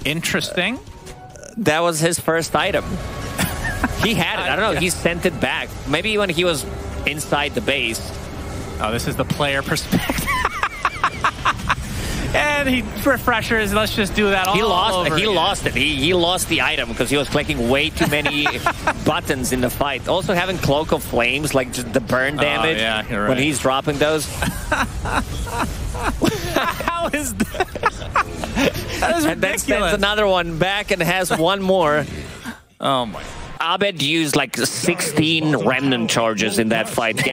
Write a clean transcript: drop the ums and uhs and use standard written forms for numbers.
Interesting. That was his first item. He had it. I don't know. He sent it back. Maybe when he was inside the base. Oh, this is the player perspective. And he refreshers. Let's just do that all over. He lost it. He lost the item because he was clicking way too many buttons in the fight. Also having Cloak of Flames, like just the burn damage you're right. when he's dropping those. How is that? That is ridiculous. And then sends another one back and has one more. Oh my. Abed used like 16 remnant charges in that fight.